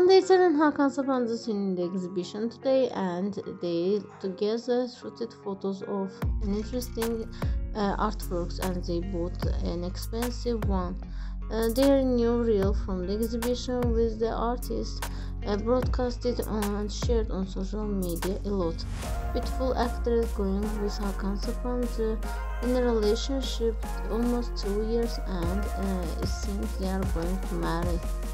HANDE and HAKAN SAPANCI'S in the exhibition today, and they together shooted photos of interesting artworks, and they bought an expensive one. Their new reel from the exhibition with the artist broadcasted and shared on social media a lot. Beautiful actress going with HAKAN SAPANCI'S in a relationship almost 2 years, and it seems they are going to marry.